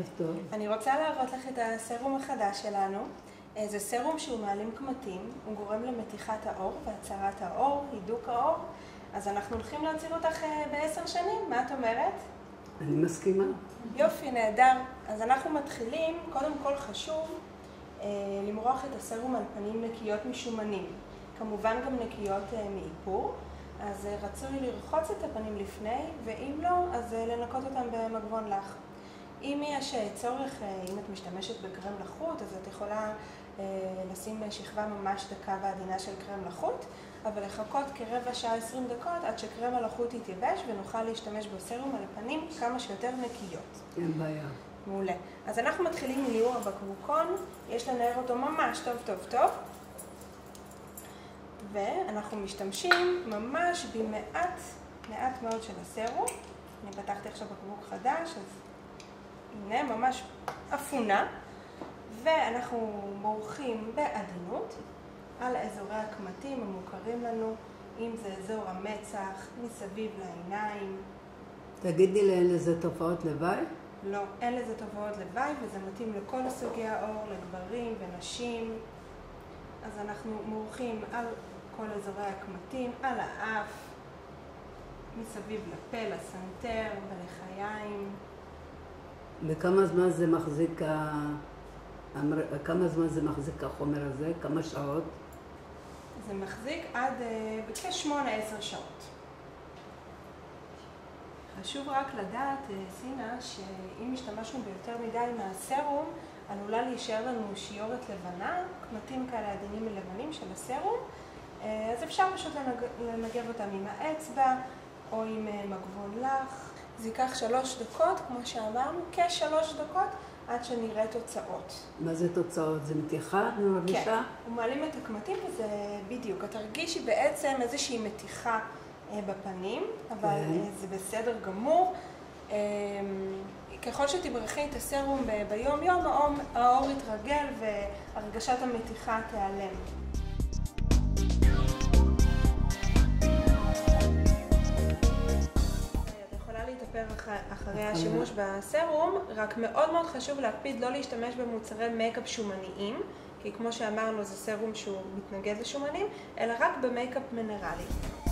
טוב. אני רוצה להראות לך את הסרום החדש שלנו. זה סרום שהוא מעלים קמטים, הוא גורם למתיחת האור והצרת האור, הידוק האור. אז אנחנו הולכים להציל אותך ב10 שנים, מה את אומרת? אני מסכימה. יופי, נהדר. אז אנחנו מתחילים, קודם כל חשוב למרוח את הסרום על פנים נקיות משומנים. כמובן גם נקיות מאיפור. אז רצוי לרחוץ את הפנים לפני, ואם לא, אז לנקות אותם במגבון לח. אם יש צורך, אם את משתמשת בקרם לחות, אז את יכולה לשים שכבה ממש דקה ועדינה של קרם לחות, אבל לחכות כרבע שעה 20 דקות עד שקרם הלחות יתייבש ונוכל להשתמש בסרום על הפנים כמה שיותר נקיות. אין בעיה. מעולה. אז אנחנו מתחילים מניעור הבקבוקון, יש לנער אותו ממש טוב טוב טוב. ואנחנו משתמשים ממש במעט מאוד של הסרום. אני פתחתי עכשיו בקבוק חדש, אז הנה ממש אפונה. ואנחנו מורחים בעדינות על אזורי הקמטים המוכרים לנו, אם זה אזור המצח, מסביב לעיניים. תגידי לי, אין לזה תופעות לוואי? לא, אין לזה תופעות לוואי, וזה מתאים לכל סוגי האור, לגברים ונשים. אז אנחנו מורחים על כל אזורי הקמטים, על האף, מסביב לפה, לסנטר ולחיים. וכמה זמן זה מחזיק כמה זמן זה מחזיק החומר הזה? כמה שעות? זה מחזיק עד כ8-10 שעות. חשוב רק לדעת, סינה, שאם השתמשנו ביותר מדי מהסרום, עלולה להישאר לנו שיורת לבנה, קמטים כאלה עדינים מלבנים של הסרום, אז אפשר פשוט לנגב אותם עם האצבע או עם מגבון לח. זה ייקח 3 דקות, כמו שאמרנו, כ3 דקות עד שנראה תוצאות. מה זה תוצאות? זה מתיחה? אני מרגישה? כן, ומעלים את הקמטים וזה בדיוק. את תרגישי בעצם איזושהי מתיחה בפנים, אבל זה בסדר גמור. ככל שתברכי את הסרום ביום יום, האור יתרגל והרגשת המתיחה תיעלם. את יכולה להתאפר אחרי השימוש בסרום, רק מאוד מאוד חשוב להקפיד לא להשתמש במוצרי מייקאפ שומניים, כי כמו שאמרנו זה סרום שהוא מתנגד לשומנים, אלא רק במייקאפ מינרלי.